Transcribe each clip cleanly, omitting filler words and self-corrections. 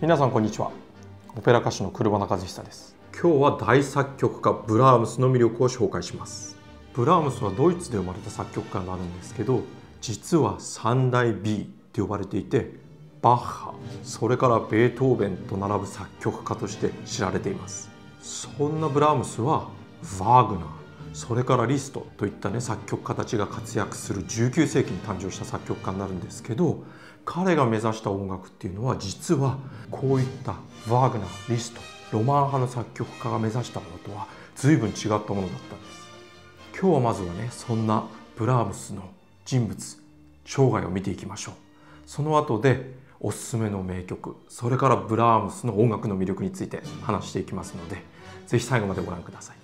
皆さんこんにちは。オペラ歌手の車田和久です。今日は大作曲家ブラームスの魅力を紹介します。ブラームスはドイツで生まれた作曲家になるんですけど、実は三大 B と呼ばれていて、バッハ、それからベートーベンと並ぶ作曲家として知られています。そんなブラームスはワーグナー、それからリストといった作曲家たちが活躍する19世紀に誕生した作曲家になるんですけど、彼が目指した音楽っていうのは実はこういったワーグナー、リスト、ロマン派の作曲家が目指したものとは随分違ったものだったんです。今日はまずはそんなブラームスの人物生涯を見ていきましょう。その後でおすすめの名曲、それからブラームスの音楽の魅力について話していきますので、ぜひ最後までご覧ください。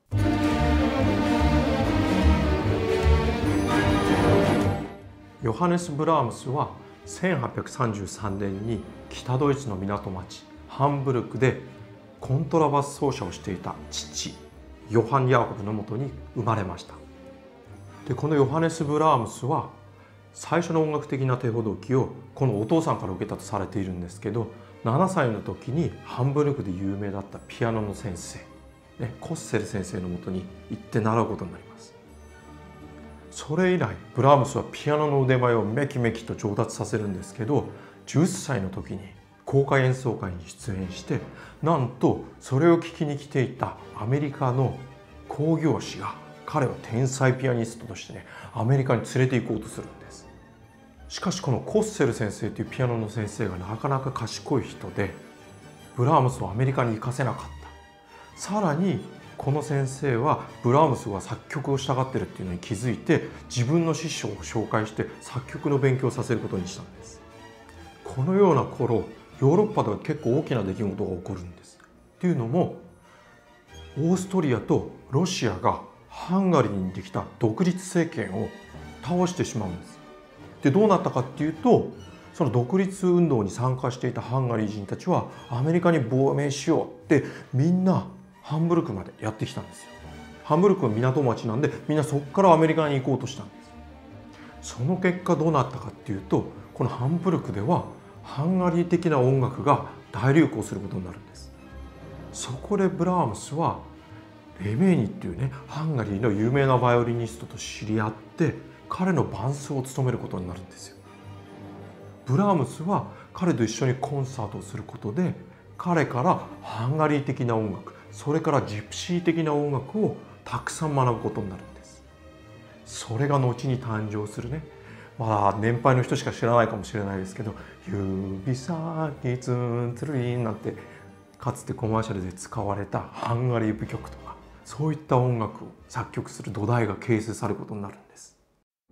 ヨハネス・ブラームスは1833年に北ドイツの港町ハンブルクでコントラバス奏者をしていた父ヨハン・ヤーコブのもとに生まれました。でこのヨハネス・ブラームスは最初の音楽的な手ほどきをこのお父さんから受けたとされているんですけど、7歳の時にハンブルクで有名だったピアノの先生、コッセル先生のもとに行って習うことになります。それ以来ブラームスはピアノの腕前をめきめきと上達させるんですけど、10歳の時に公開演奏会に出演して、なんとそれを聴きに来ていたアメリカの興行師が彼を天才ピアニストとしてアメリカに連れて行こうとするんです。しかしこのコッセル先生というピアノの先生がなかなか賢い人で、ブラームスをアメリカに行かせなかった。さらにこの先生はブラームスが作曲をしたがってるっていうのに気づいて、自分の師匠を紹介して作曲の勉強をさせることにしたんです。このような頃、ヨーロッパでは結構大きな出来事が起こるんです。っていうのも、オーストリアとロシアがハンガリーにできた独立政権を倒してしまうんです。でどうなったかっていうと、その独立運動に参加していたハンガリー人たちはアメリカに亡命しようってみんなハンブルクまでやってきたんですよ。ハンブルクは港町なんで、みんなそこからアメリカに行こうとしたんです。その結果どうなったかっていうと、このハンブルクではハンガリー的な音楽が大流行することになるんです。そこでブラームスはレメーニっていうハンガリーの有名なバイオリニストと知り合って、彼の伴奏を務めることになるんですよ。ブラームスは彼と一緒にコンサートをすることで、彼からハンガリー的な音楽、それからジプシー的な音楽をたくさん学ぶことになるんです。それが後に誕生する年配の人しか知らないかもしれないですけど、指先ツンツルリンなんてかつてコマーシャルで使われたハンガリー舞曲とか、そういった音楽を作曲する土台が形成されることになるんです。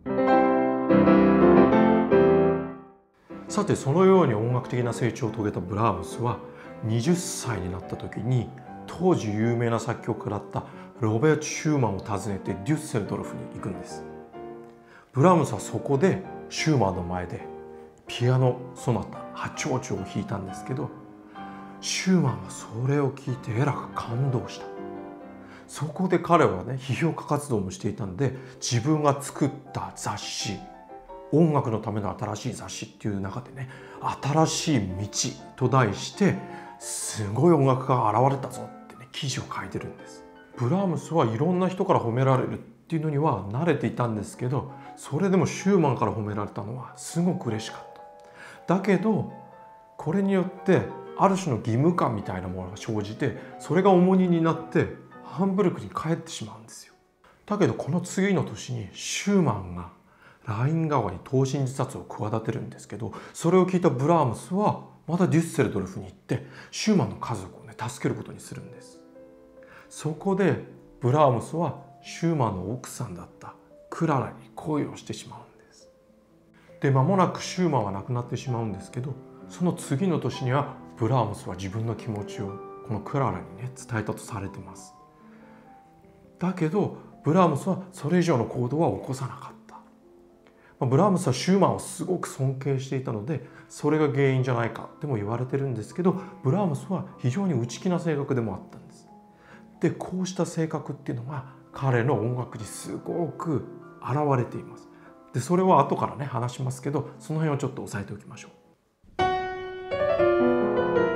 さて、そのように音楽的な成長を遂げたブラームスは20歳になった時に、当時有名な作曲家だったロベルト・シューマンを訪ねてデュッセルドルフに行くんです。ブラームスはそこでシューマンの前でピアノソナタ8丁調を弾いたんですけど、シューマンはそれを聞いてえらく感動した。そこで彼は批評家活動もしていたんで、自分が作った雑誌、音楽のための新しい雑誌っていう中で新しい道と題して、すごい音楽家が現れたぞって記事を書いてるんです。ブラームスはいろんな人から褒められるっていうのには慣れていたんですけど、それでもシューマンから褒められたのはすごく嬉しかった。だけどこれによってある種の義務感みたいなものが生じて、それが重荷になってハンブルクに帰ってしまうんですよ。だけどこの次の年にシューマンがライン川に投身自殺を企てるんですけど、それを聞いたブラームスはまたデュッセルドルフに行ってシューマンの家族を助けることにするんです。そこでブラームスはシューマンの奥さんだったクララに恋をしてしまうんです。で間もなくシューマンは亡くなってしまうんですけど、その次の年にはブラームスは自分の気持ちをこのクララに伝えたとされてます。だけどブラームスはそれ以上の行動は起こさなかった。ブラームスはシューマンをすごく尊敬していたので、それが原因じゃないかとも言われてるんですけど、ブラームスは非常に内気な性格でもあったんです。でこうした性格っていうのが彼の音楽にすごく現れています。でそれは後から話しますけど、その辺をちょっと押さえておきましょう。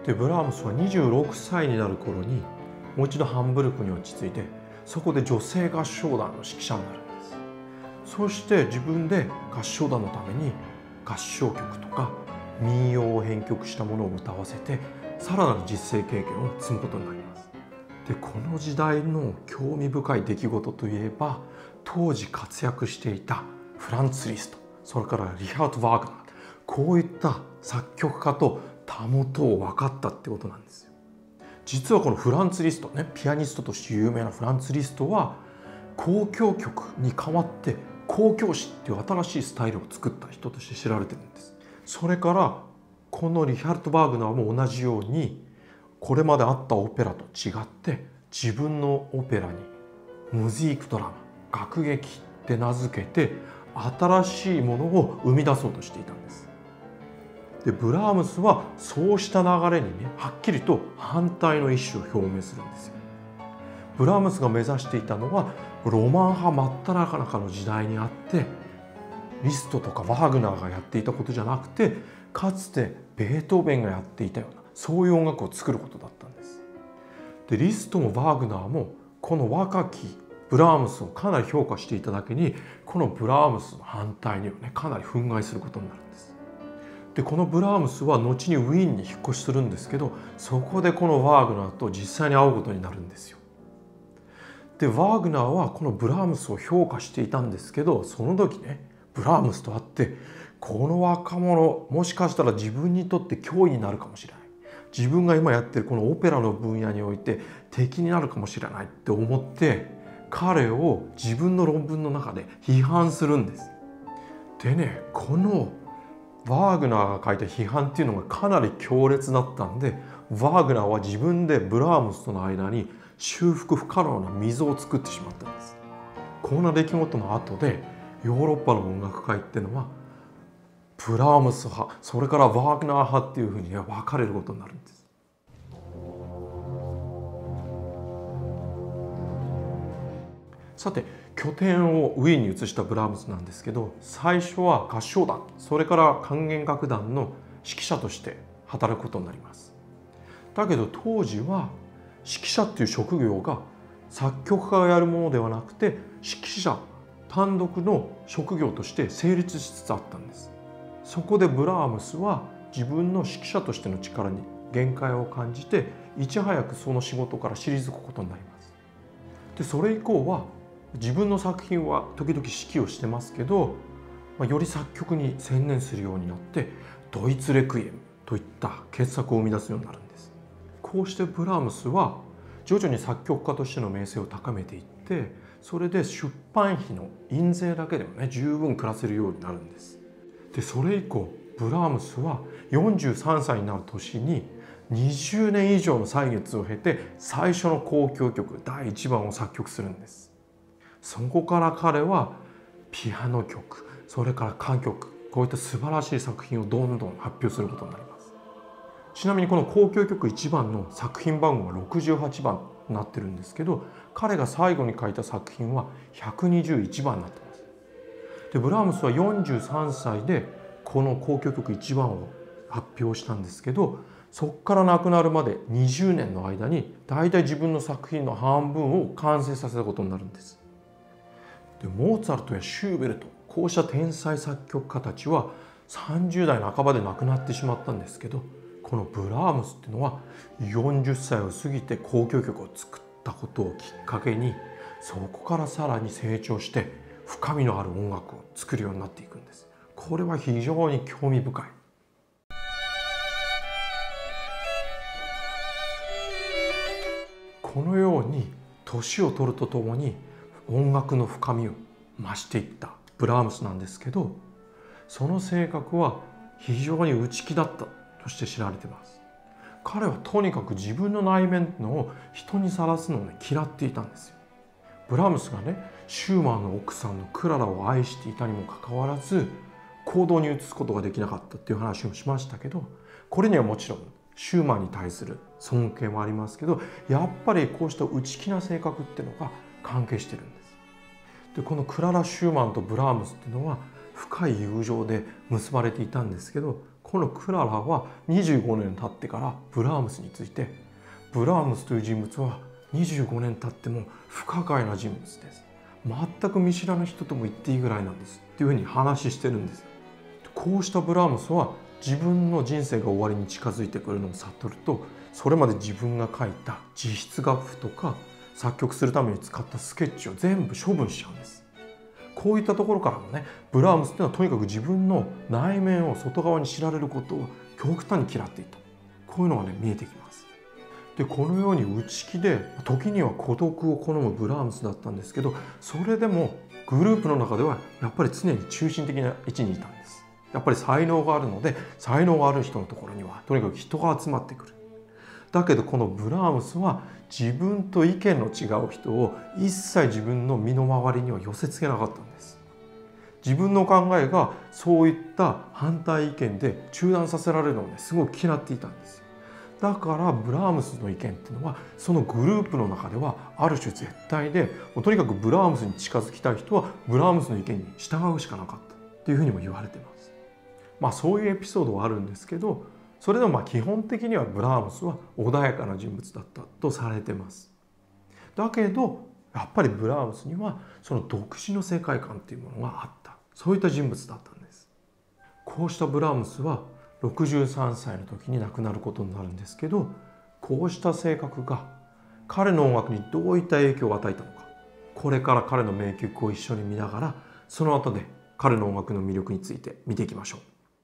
でブラームスは26歳になる頃にもう一度ハンブルクに落ち着いて、そこで女性合唱団の指揮者になるんです。そして自分で合唱団のために合唱曲とか民謡を編曲したものを歌わせて、さらなる実践経験を積むことになります。でこの時代の興味深い出来事といえば、当時活躍していたフランツ・リスト、それからリハート・ワーグナー、こういった作曲家とたもとを分かったってことなんですよ。実はこのフランツ・リストね、ピアニストとして有名なフランツ・リストは交響曲に代わって交響詩っていう新しいスタイルを作った人として知られてるんです。それからこのリヒャルト・バーグナーも同じように、これまであったオペラと違って自分のオペラにムジークドラマ、楽劇って名付けて新しいものを生み出そうとしていたんです。でブラームスはそうした流れにね、はっきりと反対の意思を表明するんですよ。ブラームスが目指していたのはロマン派真っ只中の時代にあって、リストとかワーグナーがやっていたことじゃなくて、かつてベートーベンがやっていたような、そういう音楽を作ることだったんです。でリストもワーグナーもこの若きブラームスをかなり評価していただけに、このブラームスの反対にはね、かなり憤慨することになるんです。でこのブラームスは後にウィーンに引っ越しするんですけど、そこでこのワーグナーと実際に会うことになるんですよ。でワーグナーはこのブラームスを評価していたんですけど、その時ね、ブラームスと会って、この若者もしかしたら自分にとって脅威になるかもしれない、自分が今やってるこのオペラの分野において敵になるかもしれないって思って、彼を自分の論文の中で批判するんです。でね、このワーグナーが書いた批判っていうのがかなり強烈だったんで、ワーグナーは自分でブラームスとの間に修復不可能な溝を作ってしまったんです。こんな出来事の後でヨーロッパの音楽界っていうのはブラームス派、それからワーグナー派っていうふうに分かれることになるんです。さて拠点をウィーンに移したブラームスなんですけど、最初は合唱団、それから管弦楽団の指揮者として働くことになります。だけど当時は指揮者っていう職業が作曲家がやるものではなくて、指揮者単独の職業として成立しつつあったんです。そこでブラームスは自分の指揮者としての力に限界を感じて、いち早くその仕事から退くことになります。でそれ以降は自分の作品は時々指揮をしてますけど、より作曲に専念するようになってドイツレクイエムといった傑作を生み出すようになるんです。こうしてブラームスは徐々に作曲家としての名声を高めていって、それで出版費の印税だけでもね、十分暮らせるようになるんです。でそれ以降ブラームスは43歳になる年に20年以上の歳月を経て最初の交響曲第1番を作曲するんです。そこから彼はピアノ曲、それから歌曲、こういった素晴らしい作品をどんどん発表することになります。ちなみにこの交響曲1番の作品番号が68番になってるんですけど、彼が最後に書いた作品は121番になってます。でブラームスは43歳でこの交響曲1番を発表したんですけど、そこから亡くなるまで20年の間にだいたい自分の作品の半分を完成させたことになるんです。でモーツァルトやシューベルト、こうした天才作曲家たちは30代半ばで亡くなってしまったんですけど、このブラームスっていうのは40歳を過ぎて交響曲を作ったことをきっかけに、そこからさらに成長して深みのある音楽を作るようになっていくんです。これは非常に興味深い。このように年を取るとともに音楽の深みを増していったブラームスなんですけど、その性格は非常に内気だったとして知られています。彼はとにかく自分の内面のを人にさらすのを嫌っていたんですよ。ブラームスがね、シューマンの奥さんのクララを愛していたにもかかわらず行動に移すことができなかったっていう話をしましたけど、これにはもちろんシューマンに対する尊敬もありますけど、やっぱりこうした内気な性格っていうのが関係してるんです。でこのクララ・シューマンとブラームスっていうのは深い友情で結ばれていたんですけど、 このクララは25年経ってからブラームスについて、ブラームスという人物は25年経っても不可解な人物です。全く見知らぬ人とも言っていいぐらいなんですっていうふうに話してるんです。こうしたブラームスは自分の人生が終わりに近づいてくるのを悟ると、それまで自分が書いた自筆楽譜とか作曲するために使ったスケッチを全部処分しちゃうんです。こういったところからもね、ブラームスっていうのはとにかく自分の内面を外側に知られることを極端に嫌っていた。こういうのがね見えてきます。でこのように内気で時には孤独を好むブラームスだったんですけど、それでもグループの中ではやっぱり常に中心的な位置にいたんです。やっぱり才能があるので、才能がある人のところにはとにかく人が集まってくる。だけどこのブラームスは自分と意見の違う人を一切自分の身の回りには寄せ付けなかったんです。自分の考えがそういった反対意見で中断させられるのをねすごく嫌っていたんですよ。だからブラームスの意見っていうのはそのグループの中ではある種絶対で、もうとにかくブラームスに近づきたい人はブラームスの意見に従うしかなかったっていうふうにも言われています。そういうエピソードはあるんですけど、それでも基本的にはブラームスは穏やかな人物だったとされてます。だけどやっぱりブラームスにはその独自の世界観っていうものがあった、そういった人物だったんです。こうしたブラームスは63歳の時に亡くなることになるんですけど、こうした性格が彼の音楽にどういった影響を与えたのか、これから彼の名曲を一緒に見ながら、その後で彼の音楽の魅力について見ていきましょう。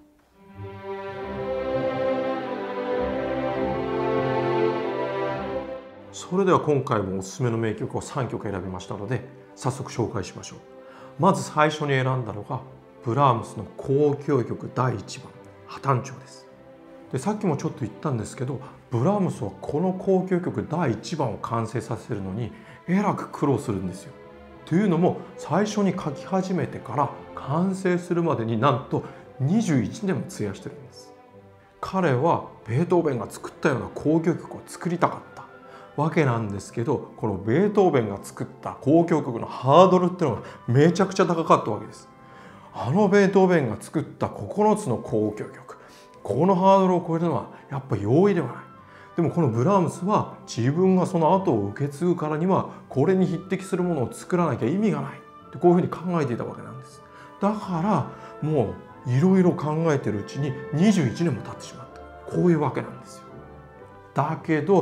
それでは今回もおすすめの名曲を3曲選びましたので早速紹介しましょう。まず最初に選んだのがブラームスの交響曲第1番破綻調です。でさっきもちょっと言ったんですけど、ブラームスはこの交響曲第1番を完成させるのにえらく苦労するんですよ。というのも最初に書き始めてから完成するまでになんと21年も費やしてるんです。彼はベートーベンが作ったような交響曲を作りたかったわけなんですけど、このベートーベンが作った交響曲のハードルっていうのがめちゃくちゃ高かったわけです。あのベートーベンが作った9つの交響曲、このハードルを超えるのはやっぱ容易ではない。でもこのブラームスは自分がその後を受け継ぐからにはこれに匹敵するものを作らなきゃ意味がないってこういうふうに考えていたわけなんです。だからもういろいろ考えてるうちに21年も経ってしまった、こういうわけなんですよ。だけど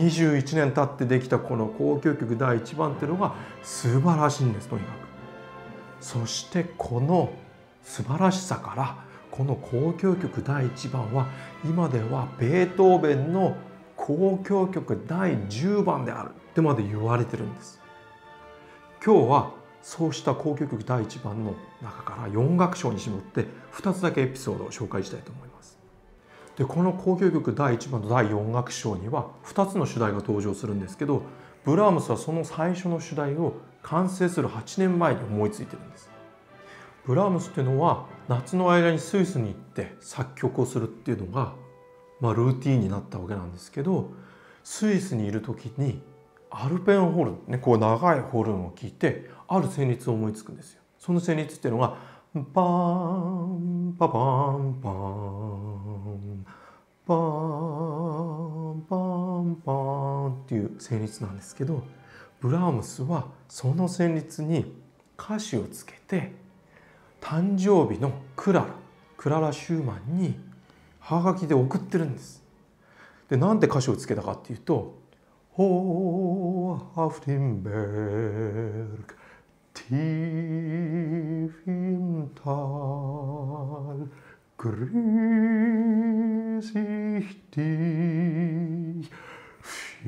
21年経ってできたこの交響曲第1番っていうのが素晴らしいんです、とにかく。そしてこの素晴らしさからこの交響曲第1番は今ではベートーベンの交響曲第10番であるってまで言われてるんです。今日はそうした交響曲第1番の中から4楽章に絞って2つだけエピソードを紹介したいと思います。でこの交響曲第1番と第4楽章には2つの主題が登場するんですけど、ブラームスはその最初の主題を完成する8年前に思いついてるんです。ブラームスっていうのは夏の間にスイスに行って作曲をするっていうのがルーティーンになったわけなんですけど、スイスにいる時にアルペンホルンね、こう長いホルンを聴いてある旋律を思いつくんですよ。その旋律っていうのがパーンパパンパンパーンパンパーンっていう旋律なんですけど、ブラームスはその旋律に歌詞をつけて誕生日のクララ・シューマンにはがきで送ってるんです。でなんで歌詞をつけたかっていうと「ホーハフティンベルクティフィンタルグリシヒティフ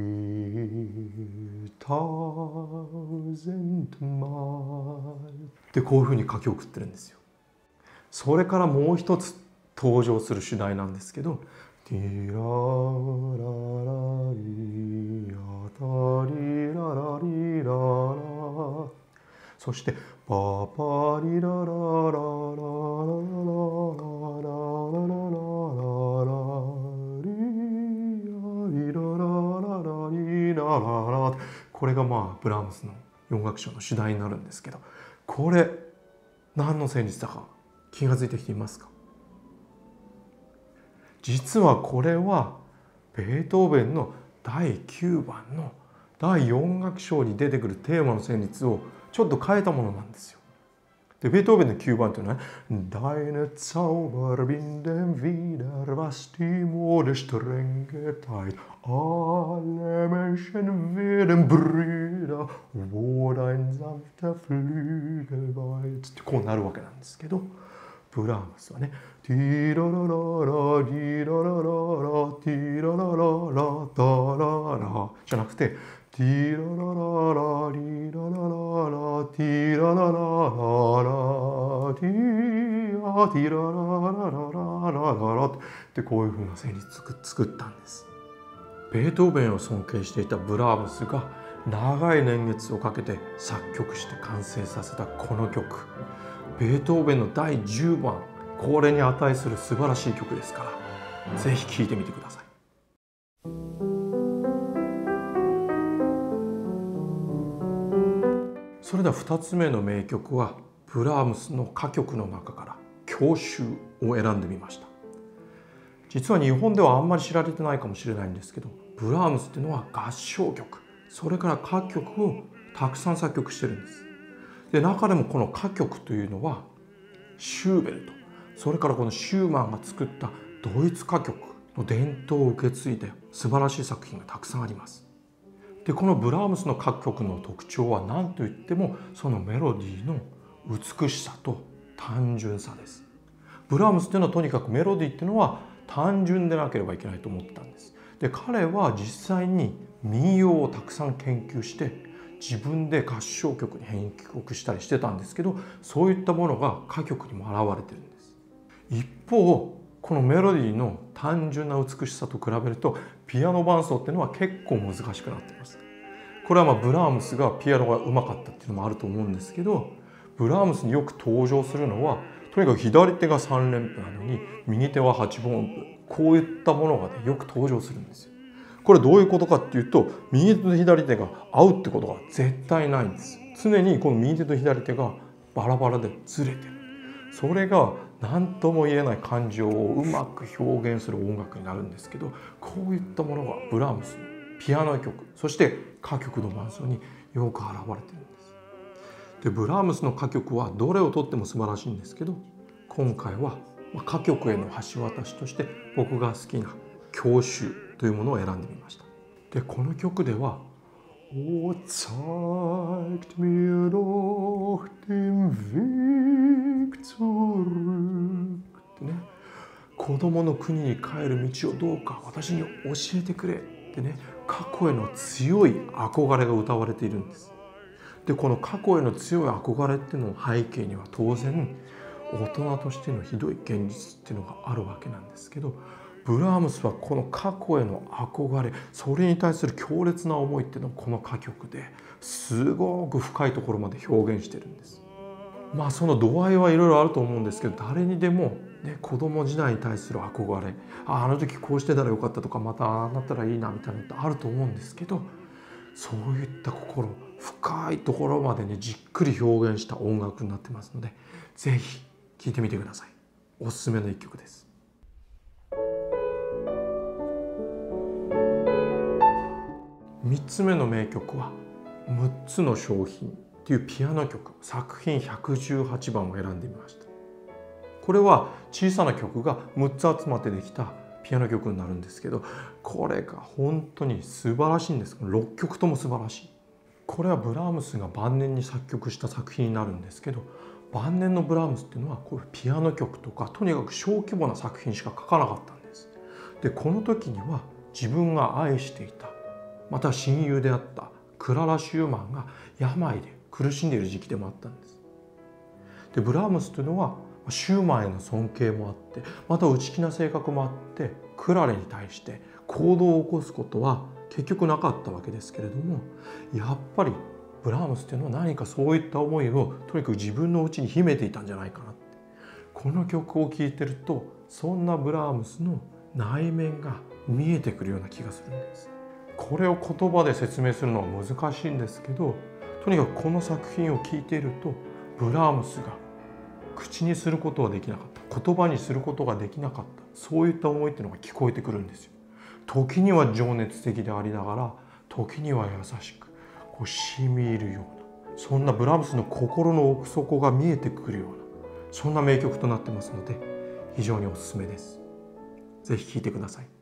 ィタウゼントマイル」でこういうふうに書き送ってるんですよ。それからもう一つ登場する主題なんですけど「ティラララリアタリララリララ」そして「パパリララララララララララリアリララララリラララ」これがブラームスの4楽章の主題になるんですけど、これ何の旋律だか気が付いてきていますか？ 実はこれはベートーベンの第9番の第4楽章に出てくるテーマの旋律をちょっと変えたものなんですよ。でベートーベンの9番というのは「Deine Zauber binden wieder, was die Mode streng geteilt. Alle Menschen werden Brüder, wo dein sanfter Flügel weht」ってこうなるわけなんですけど、ブラームスはね「ティララララディララララティララララダララ」じゃなくて「ティララララリララララティララララティラティラララララララ」ってこういうふうな旋律作ったんです。ベートーベンを尊敬していたブラームスが長い年月をかけて作曲して完成させたこの曲、ベートーベンの第10番、これに値する素晴らしい曲ですから、ぜひ聴いてみてください。それでは2つ目の名曲はブラームスの歌曲の中から郷愁を選んでみました。実は日本ではあんまり知られてないかもしれないんですけど、ブラームスっていうのは合唱曲、それから歌曲をたくさん作曲してるんです。で中でもこの歌曲というのはシューベルト、それからこのシューマンが作ったドイツ歌曲の伝統を受け継いで素晴らしい作品がたくさんあります。でこのブラームスの歌曲の特徴は何といってもそのメロディーの美しさと単純さです。ブラームスっていうのはとにかくメロディーっていうのは単純でなければいけないと思ってたんです。で彼は実際に民謡をたくさん研究して自分で合唱曲に編曲したりしてたんですけど、そういったものが歌曲にも表れてるんです。一方このメロディーの単純な美しさと比べるとピアノ伴奏っていうのは結構難しくなっています。これはブラームスがピアノがうまかったっていうのもあると思うんですけど、ブラームスによく登場するのはとにかく左手が3連符なのに右手は8分音符、こういったものが、よく登場するんですよ。これどういうことかっていうと、右手と左手が合うってことが絶対ないんです。常にこの右手と左手がバラバラでずれてる。それが何とも言えない感情をうまく表現する音楽になるんですけど、こういったものがブラームスのピアノ曲、そして歌曲の伴奏によく表れてるんです。でブラームスの歌曲はどれをとっても素晴らしいんですけど、今回は歌曲への橋渡しとして僕が好きな郷愁というものを選んでみました。でこの曲では「O zeigt mir doch den Weg zurück」ってね、子供の国に帰る道をどうか私に教えてくれってね、過去への強い憧れが歌われているんです。でこの過去への強い憧れっていうのの背景には当然大人としてのひどい現実っていうのがあるわけなんですけど、ブラームスはこの過去への憧れ、それに対する強烈な思いっていうのをこの歌曲ですごく深いところまで表現してるんです。その度合いはいろいろあると思うんですけど、誰にでも、子供時代に対する憧れ、あの時こうしてたらよかったとか、またああなったらいいなみたいなのってあると思うんですけど、そういった心、深いところまでじっくり表現した音楽になってますので、ぜひ聴いてみてください。おすすめの一曲です。3つ目の名曲は6つの商品っていうピアノ曲、作品118番を選んでみました。これは小さな曲が6つ集まってできたピアノ曲になるんですけど、これが本当に素晴らしいんです。6曲とも素晴らしい。これはブラームスが晩年に作曲した作品になるんですけど、晩年のブラームスっていうのはこれピアノ曲とかとにかく小規模な作品しか書かなかったんです。でこの時には自分が愛していた、また親友であったクララ・シューマンが病で苦しんでいる時期でもあったんです。でブラームスというのはシューマンへの尊敬もあって、また内気な性格もあって、クラレに対して行動を起こすことは結局なかったわけですけれども、やっぱりブラームスというのは何かそういった思いをとにかく自分の内に秘めていたんじゃないかなって。この曲を聴いてるとそんなブラームスの内面が見えてくるような気がするんです。これを言葉で説明するのは難しいんですけど、とにかくこの作品を聴いているとブラームスが口にすることはできなかった、言葉にすることができなかったそういった思いっていうのが聞こえてくるんですよ。時には情熱的でありながら、時には優しくこう染み入るような、そんなブラームスの心の奥底が見えてくるような、そんな名曲となってますので、非常におすすめです。ぜひ聴いてください。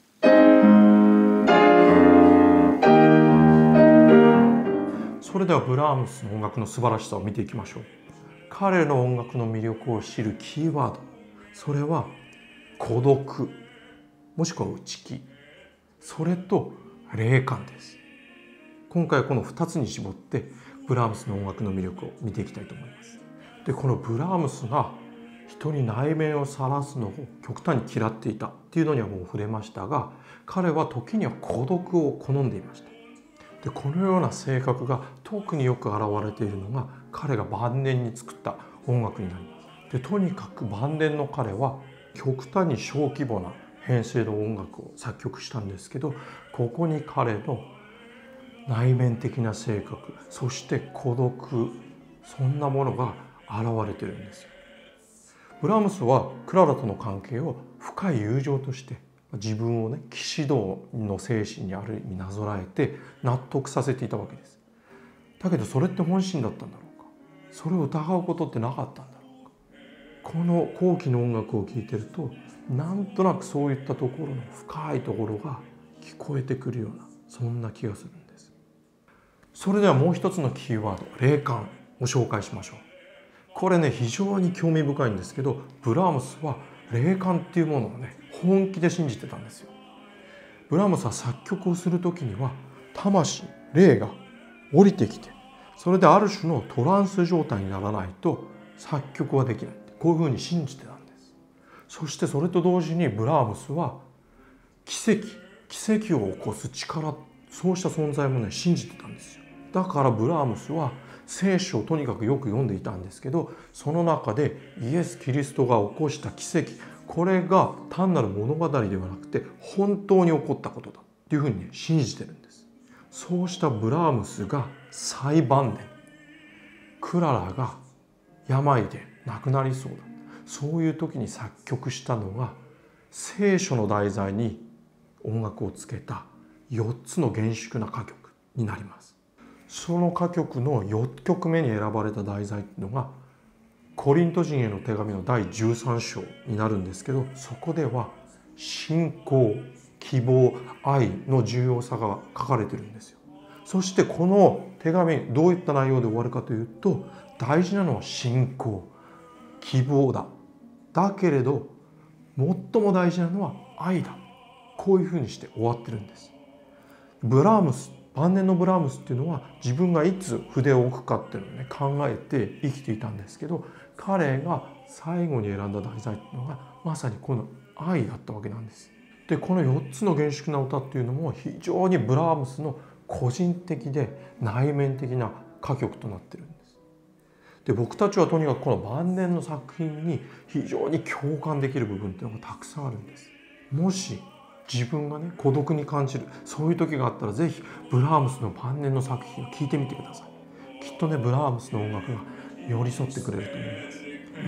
それではブラームスの音楽の素晴らしさを見ていきましょう。彼の音楽の魅力を知るキーワード、それは孤独、もしくは内気、それと霊感です。今回はこの2つに絞ってブラームスの音楽の魅力を見ていきたいと思います。で、このブラームスが人に内面を晒すのを極端に嫌っていたっていうのにはもう触れましたが、彼は時には孤独を好んでいました。で、このような性格が特によく現れているのが彼が晩年に作った音楽になります。で、とにかく晩年の彼は極端に小規模な編成の音楽を作曲したんですけど、ここに彼の内面的な性格、そして孤独、そんなものが現れてるんですよ。ブラームスはクララとの関係を深い友情として、自分をね、騎士道の精神にある意味なぞらえて納得させていたわけです。だけどそれって本心だったんだろうか、それを疑うことってなかったんだろうか。この後期の音楽を聴いてると、なんとなくそういったところの深いところが聞こえてくるような、そんな気がするんです。それではもう一つのキーワード、霊感を紹介しましょう。これね、非常に興味深いんですけど、ブラームスは霊感っていうものをね、本気で信じてたんですよ。ブラームスは作曲をする時には魂、霊が降りてきて、それである種のトランス状態にならないと作曲はできない、こういうふうに信じてたんです。そしてそれと同時にブラームスは奇跡を起こす力、そうした存在もね、信じてたんですよ。だからブラームスは聖書をとにかくよく読んでいたんですけど、その中でイエス・キリストが起こした奇跡、これが単なる物語ではなくて本当に起こったことだっていうふうにね、信じてるんです。そうしたブラームスが最晩年、クララが病で亡くなりそうだ、そういう時に作曲したのが聖書の題材に音楽をつけた4つの厳粛な歌曲になります。その歌曲の4曲目に選ばれた題材っていうのがコリント人への手紙の第13章になるんですけど、そこでは信仰、希望、愛の重要さが書かれてるんですよ。そしてこの手紙、どういった内容で終わるかというと、大事なのは信仰、希望だ。だけれど最も大事なのは愛だ。こういうふうにして終わってるんです。ブラームス、晩年のブラームスっていうのは自分がいつ筆を置くかっていうのをね、考えて生きていたんですけど、彼が最後に選んだ題材っていうのがまさにこの愛だったわけなんです。で、この4つの厳粛な歌っていうのも非常にブラームスの個人的で内面的な歌曲となってるんです。で、僕たちはとにかくこの晩年の作品に非常に共感できる部分っていうのがたくさんあるんです。もし自分がね、孤独に感じる、そういう時があったらぜひブラームスの晩年の作品を聴いてみてください。きっとね、ブラームスの音楽が寄り添ってくれると思います。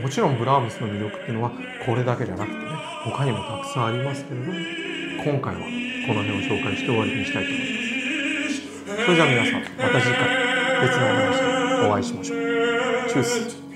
もちろんブラームスの魅力っていうのはこれだけじゃなくてね、他にもたくさんありますけれども、今回はこの辺を紹介して終わりにしたいと思います。それじゃあ皆さん、また次回別のお話でお会いしましょう。チュース。